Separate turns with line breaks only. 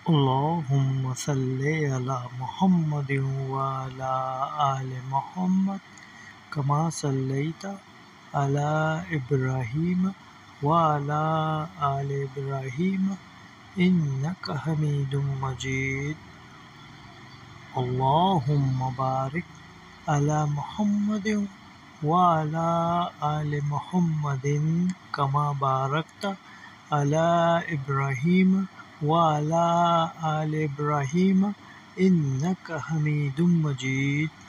اللهم صل على محمد وعلى آل محمد كما صليت على إبراهيم وعلى آل إبراهيم إنك حميد مجيد. اللهم بارك على محمد وعلى آل محمد كما باركت على إبراهيم وعلى آل إبراهيم إنك حميد مجيد.